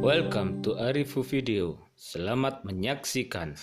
Welcome to Arifu Video. Selamat menyaksikan.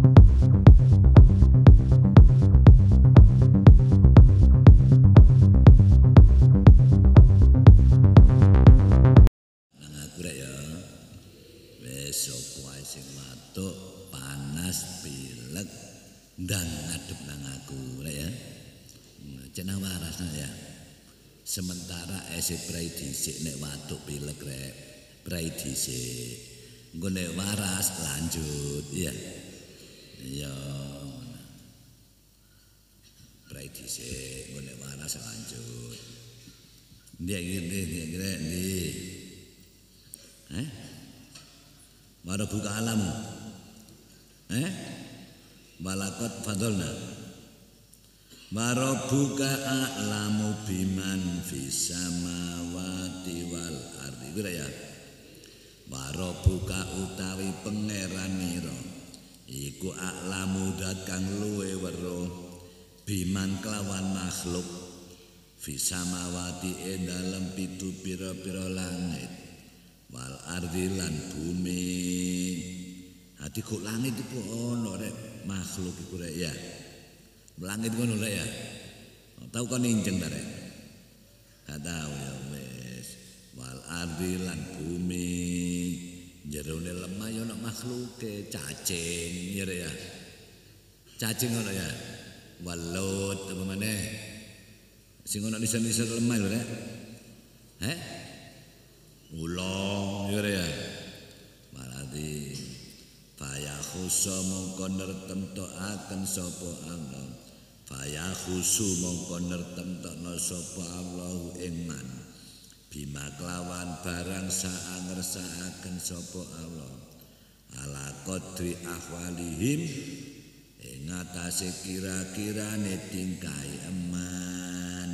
Aku rek ya. Wis sapa ae sing matuk panas pilek ndang ngadep nang aku rek ya. Cenah waras ya. Sementara ese prei dhisik nek watuk pilek rek. Prei dhisik. Engko nek waras lanjut ya. Iya. Prei dhisik, engko nek waras lanjut. Ndi. Mara buka alam. Malakot fadolna. Mara buka alamu biman fis samawati wal ardi. Kuwi ya. Mara buka utawi pangeranira. Iku alamu dat kang luwe weruh biman kelawan makhluk fis samawati ing dalem pitu pira-pira langit. Wal ardi lan bumi. Hati kok langit iku ono rek makhluk iku rek ya. Langit ngono rek ya. Tau kon injeng ta rek? Gak tau ya wis. Wal ardi lan bumi. Jerone lemah ya ono makhluke cacing ya rek ya. Cacing ngono ya. Walut apa meneh. Sing ono nisan-nisan lemah lho rek. Ulong ya. Maradi faya khusu mongko nertemtokaken sapa Allah. Faya khusu mongko nertemtokno sapa Allah ing man. Bima kelawan barang sak ngersakaken sapa Allah. Ala qadri ahwalihim ing atase kira-kirane tingkai eman.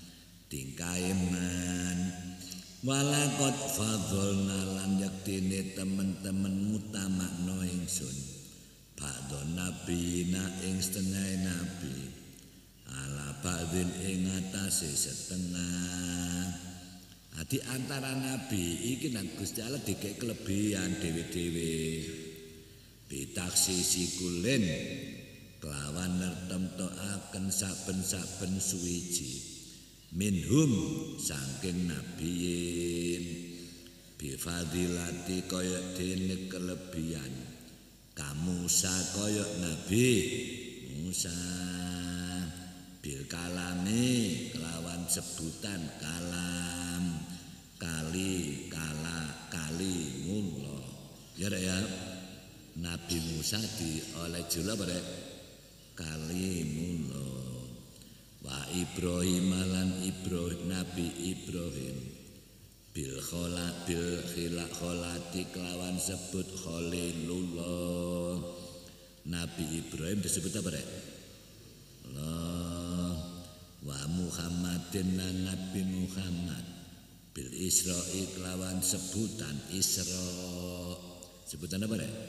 Walakot fadolna lan yaktine temen-temen mutamakno ingsun ba'don nabina ing setengah nabi ala ba'din ing atase setengah. Di antara nabi iki nang Gusti Allah dikek kelebihan dhewe-dhewe bitaksisi kulen kelawan nertemtokaken saben-saben suwiji minhum saking nabiyin bifadilati kaya dene kelebihan kamusa kaya nabi Musa bil kalami kelawan sebutan kalam kali mullah ya rek ya. Nabi Musa oleh jula pada kalimullah. Wa Ibrahim lan Nabi Ibrahim bil kholati kelawan sebut khalilullah. Nabi Ibrahim disebut apa rek? Allah. Wa Muhammadin lan Nabi Muhammad bil Isra'i kelawan sebutan Isra. Sebutan apa rek?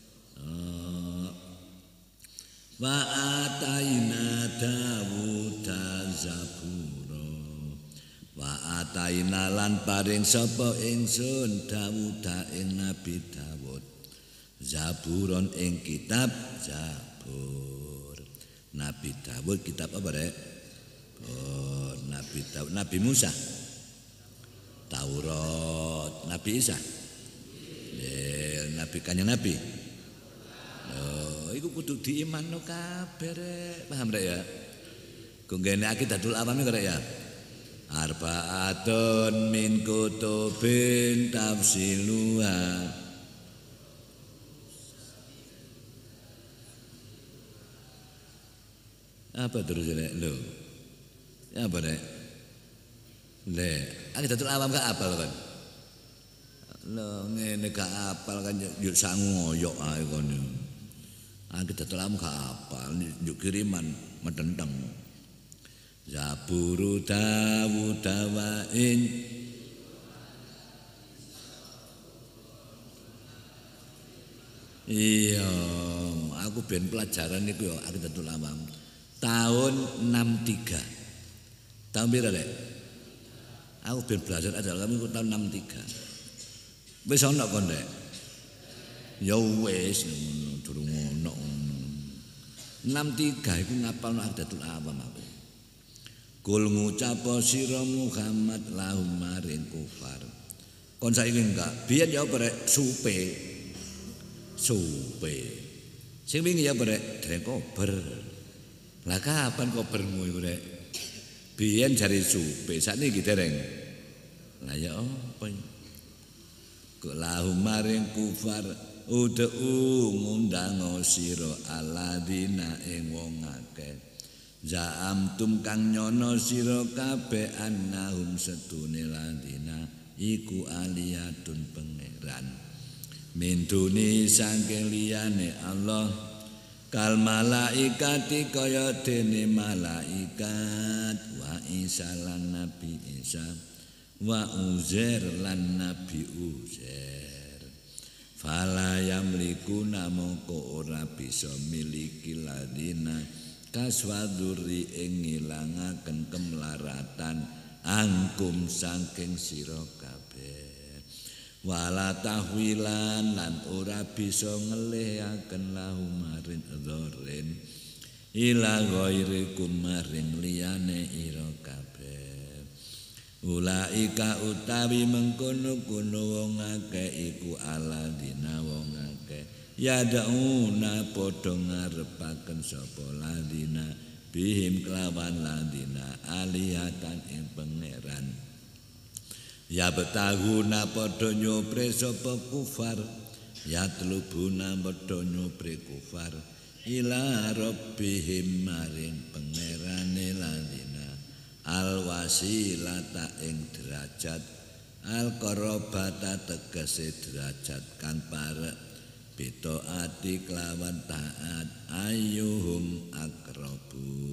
Wa ataina Dawuda zabura. Wa ataina lan paring sapa ingsun Dawuda ing Nabi Dawud zaburon ing kitab Zabur. Nabi Dawud kitab apa rek? Oh, Nabi Dawud. Nabi Musa Taurat. Nabi Isa Nabi Kanjeng Nabi. Iku kudu diimanno kabeh rek. Paham rek ya? Kunggene Aqidatul Awam rek ya. Arba'atun min kutubin tafsiluha. Apa terus rek? Lho. Apa rek? Le, Aqidatul Awam gak apal kan? Lho, ngene gak apal kan yo sangu ngoyok ae kon. Aqidatul Awam gak apal, yuk kiriman medenteng. Zaburu Dawud dawain iya, aku ben pelajaran iku ya Aqidatul Awam. Tahun 63. Tahun pira rek? Aku ben belajar aja kami tahun 63. Wis ana kon Ndek. Ya wis durung ono. 63 iku ngapalno Adatul Awam aku. Kul ngucap sira Muhammad lahum maring kufar. Kon saiki enggak, biyen ya brek supe. Sing wingi ya brek dereng kober. Lah kapan kobermu iku rek? Biyen jari supe, sakniki dereng. Lah ya apa? Kul lahum maring kufar udu ngundang sira aladina ing wong akeh. Za'amtum kang nyono sira kabeh annahum setune ladina iku aliyatun pangeran mintuni saking liyane Allah kal malaikati kaya dene malaikat wa Isa lan Nabi Isa wa Uzair lan Nabi Uzair fala yamliku namoko ora bisa miliki ladina kaswaduri ing ngilangaken kemlaratan angkum saking sira kabeh wala tahwilan lan ora bisa ngelihaken lahum maring dzorin ila ghairikum maring liyane ira kabeh ulaika utawi mengkono-kono wong akeh iku aladina wong akeh yad'una padha ngarepaken sapa ladina bihim kelawan ladina alihatan ing pangeran ya betahuna padha nyopre sapa kufar ya tlubuna padha nyopre kufar ila rabbihim maring pangerane ladina al wasilata ing derajat al qarabata tegese derajat kang parek bito ati kelawan taat ayuhum akrabu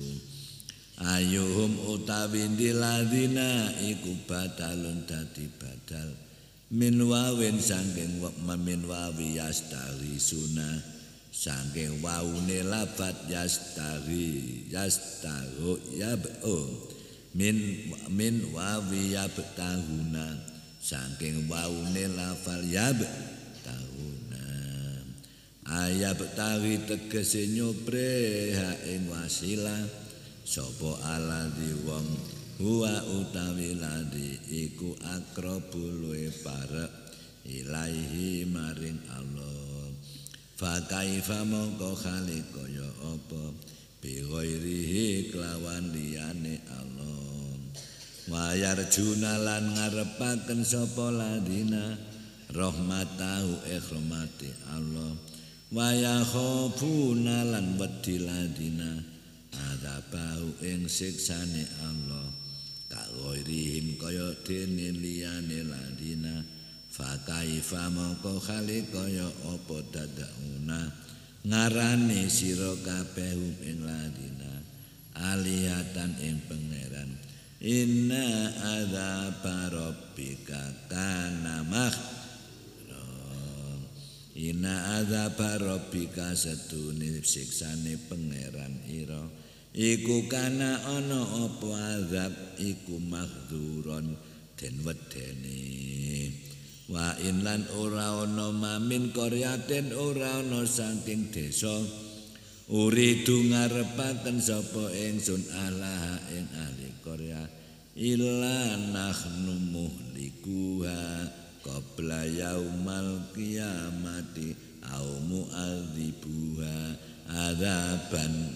ayuhum utawi diladina iku badalun dadi badal min wawin saking min wawi yastari sunah saking waune lafat yastari yastaru yab'u min wawi yabtahuna saking waune lafal yabtahuna ayab tawi tegese nyopre ha ing wasilah sapa aladi wong huwa utawi ladi iku akrabu luwe parek ilaihi maring Allah fa kaifa mongko khali kaya apa bi ghairihi kelawan liyane Allah wa yarjuna lan ngarepaken sapa ladina rahmatahu rahmati Allah wa yakhafuna lan wedi ladina adzabahu ing siksane Allah ka ghairihim kaya dene liyane ladina fa kaifa mongko khali kaya apa dadauna ngarane sira kabeh ing ladina alihatan ing pangeran inna adzaba rabbika kana Inna adzaba rabbika satune siksane pangeran ira iku kana ana apa azab iku maghduron den wedeni wa inlan ora ana mamin qaryatin ora ana saking desa uridu ngarepaken sapa ingsun Allah ing ahli qarya illa nahnu muhlikuha qabla yaumal qiyamati au mu'adzibuha adzaban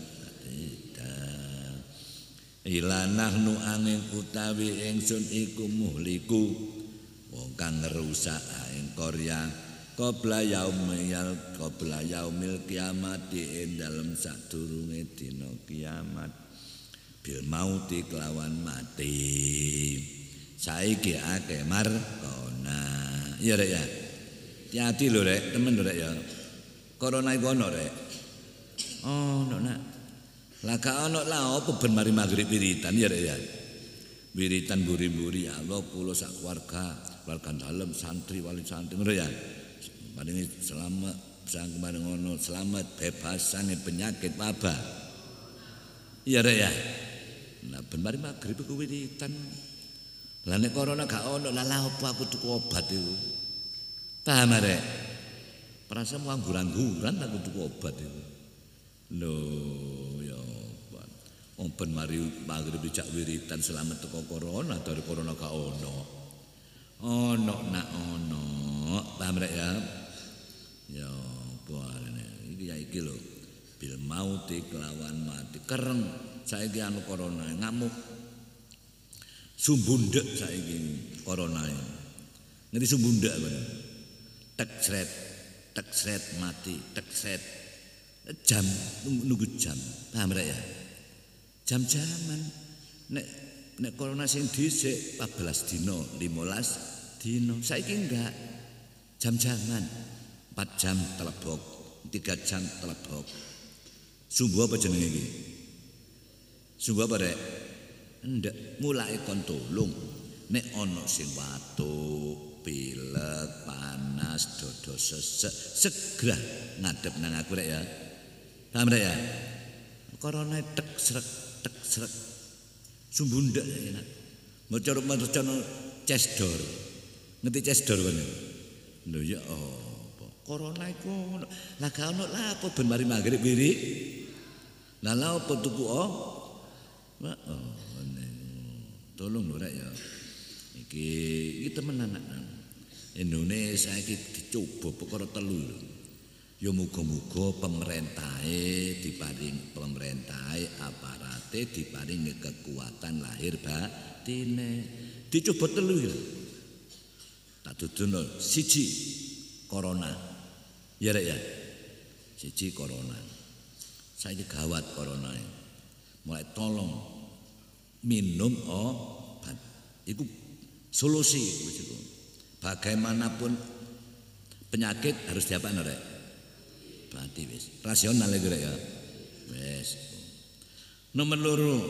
ila nahnu angin utawi ingsun iku muhliku wong kang ngrusak ing qarya qabla yaumil qiyamati ing dalem sadurunge dina kiamat bil mauti kelawan mati saiki akeh markona iya rek ya hati-hati lho rek temen lho rek ya corona iku ono rek ono nak lah ka ono lah apa ben mari magrib wiritan ya rek ya wiritan buri-buri ya Allah kula sak keluarga dalem santri wali santri ngono ya paling selamat sang kemarin ngono selamat bebasane penyakit wabah iya rek ya nah ben mari magrib iku wiritan lah nek corona gak ono lah apa aku tuku obat iku Paham arek? Perasa mau anggur-angguran aku tuku obat itu. Lho ya obat. Omben mari magrib dijak wiritan selamat teko corona, dari corona gak ono. Ono nak ono. Paham rek ya? Ya buane iki ya iki lho. Bil mauti kelawan mati. Kereng saiki anu corona ngamuk. Sumbundek saiki corona. Ngerti sumbundek kan? Tek sret mati, tek sret jam nunggu jam. Paham rek ya? Jam-jaman nek corona sing dhisik 14 dina, 15 dina. Saiki enggak. Jam-jaman 4 jam telebok, 3 jam telebok. Sumbu apa jenenge iki? Sumbu apa rek? Ndek mulai kon tulung nek ana sing watuk, pilek, panas, dodo sesek, segera ngadep nang aku rek ya. Paham rek ya? Corona tek srek. Sumbundak enak. Maca cesdor. Ngerti cesdor kan? Lho ya apa? Corona iku lah gak ono lah apa ben mari magrib wiri. Lah lha apa tuku tolong lho rek ya. Iki temenan anak. Indonesia iki dicoba perkara telu lho. Ya muga-muga pemerintahe aparate diparingi kekuatan lahir batine. Dicoba telu ya. Tak dudono siji corona. Ya rek ya. Siji corona. Saiki gawat corona. Mulai tolong minum obat. Iku solusi iku. Bagaimanapun penyakit harus diapakan rek? Berarti wis rasional iki rek ya. Wis. Nomor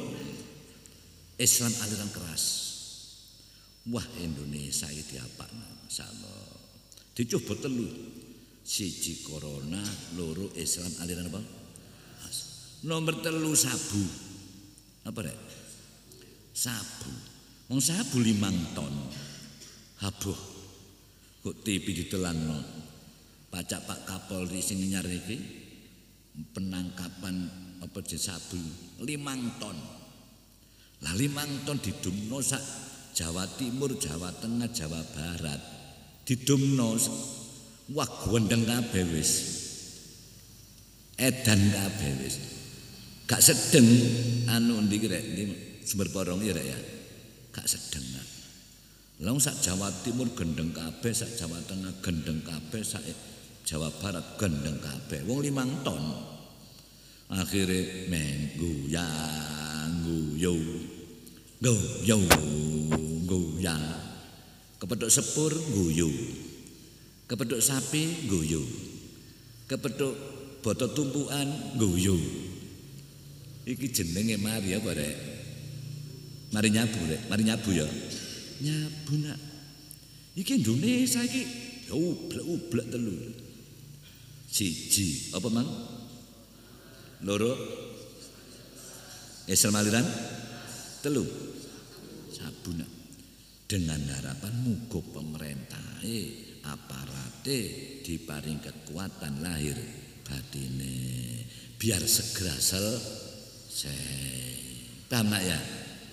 2 Islam aliran keras. Wah Indonesia iki diapakna masyaallah. Dicoba telu. Siji corona, 2 Islam aliran apa? Nomor 3 sabu. Apa rek? Sabu. Wong sabu 5 ton. Habuh. Kok TV ditelanno. Pacak Pak Kapolri sing nyar iki penangkapan apa sabu 5 ton. Lah 5 ton didumno sak Jawa Timur, Jawa Tengah, Jawa Barat. Didumno wah gondeng kabeh wis. Edan kabeh wis. Gak sedeng anu ndi rek sumber porong ya rek ya. Gak sedeng. Lah sak Jawa Timur gendeng kabeh, sak Jawa Tengah gendeng kabeh, sak Jawa Barat gendeng kabeh. Wong 5 ton. Akhire guyu. Kepethuk sepur guyu. Kepethuk sapi guyu. Kepethuk boto tumpukan guyu. Iki jenenge mari apa rek? Mari nyabu rek, mari nyabu ya. Nyabu nak. Iki Indonesia iki ublek telu. Siji, apa mang? 2 Islam aliran 3 sabu nak. Dengan harapan muga pemerintah aparate diparing kekuatan lahir batine biar segera selesai. Paham nak ya?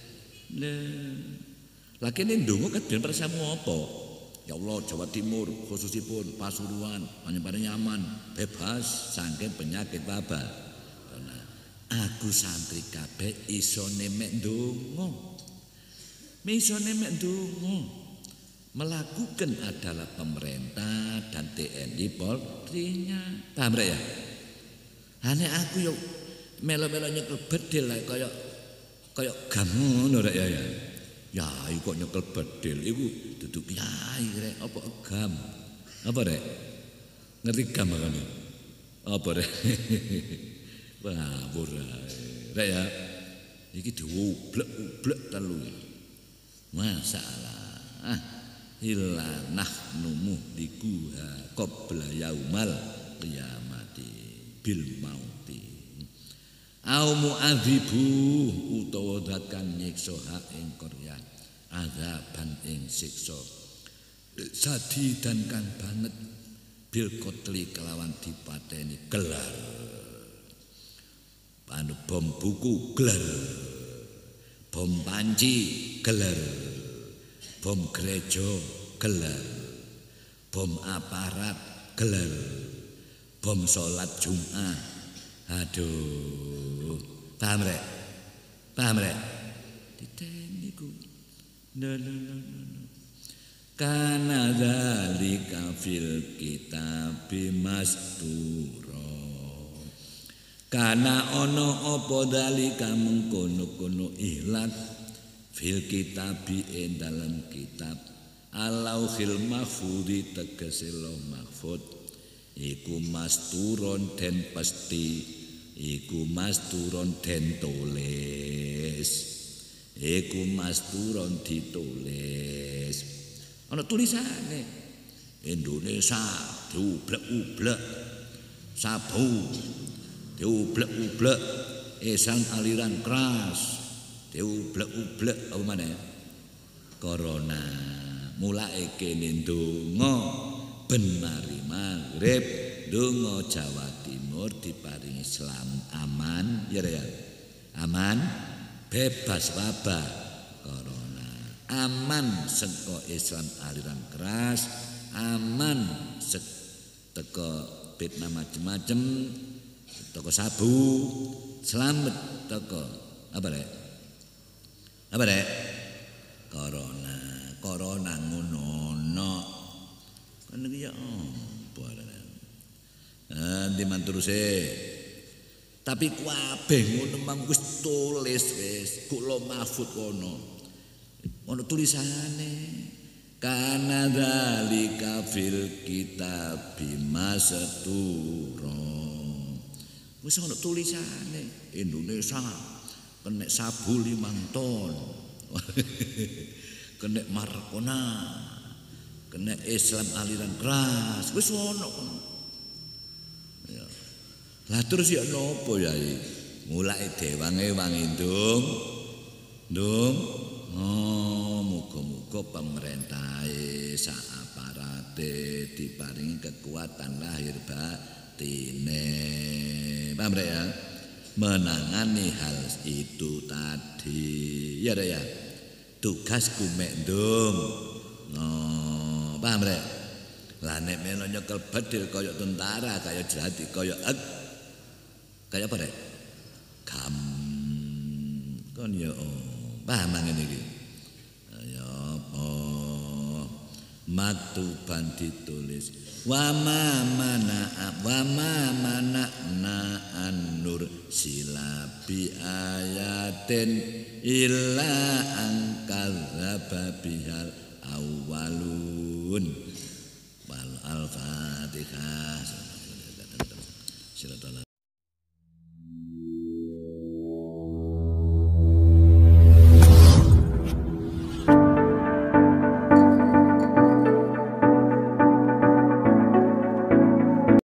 Lagi ini ndonga kan biar persamu apa? Ya Allah Jawa Timur khususipun Pasuruan paling nyaman bebas saking penyakit wabah. Nah, aku santri kabeh isone mek ndonga. Isone mek ndonga. Melakukan adalah pemerintah dan TNI Polri-nya. Paham rek ya? Ane aku yo melo-melo nyekel bedil kaya gam ngono rek ya. Ya iku kok nyekel bedil iku dudu kiai rek apa gam. Apa rek? Ngerti gam kan? Apa rek? Wah, rek ya. Iki diublek-ublek telu. Masalah. Illa nahnu muhdikuha qabla yaumal qiyamati bil mauti. Au mu'adzibu utawa dakan nyiksa hak ing Korea azaban ing siksa sadidankan banget bil kotli kelawan dipateni gelar anu bom buku gelar bom panci gelar bom gereja gelar bom aparat gelar bom salat Jumat aduh paham rek diteni ku kana dzalika fil kitabi mastura kana ana apa dzalika mengkono-kono ihlat fil kitabi ing dalam kitab Al-Lauhil Mahfudzi tegese Lauh Mahfud iku masturon den pesti iku masturon den tulis iku masturon ditulis ana tulisane Indonesia diublek-ublek sabu diublek-ublek Islam aliran keras diublek-ublek apa maneh corona mulai kene ndonga ben mari magrib ndonga Jawa Timur diparingi Islam aman ya aman bebas wabah corona aman saka Islam aliran keras aman teko fitnah macem-macem teko sabu selamat teko apa rek corona ngono kan iki ya apa dimanturuse tapi kabeh ngono mang wis tulis wis kula mahfud ono tulisane kana dzalika fil kitabi mastura wis ono tulisane Indonesia kena sabu 5 ton kena Marcona kena Islam aliran keras wis ono ya lah terus ya nopo ya mulai dewange-wangi ndung muga-muga pemerintahe sak aparate diparingi kekuatan lahir batine paham ya menangani hal itu tadi ya tugasku mek ndung paham rek lah nek melo nyekel bedil kaya tentara kaya jati kaya kaya apa rek gam kon ya paham ngene iki ya apa maktuban ditulis wa ma mana an-nur silabi ayatin illa angkadzaba bihal awwalun wal al-fatihah.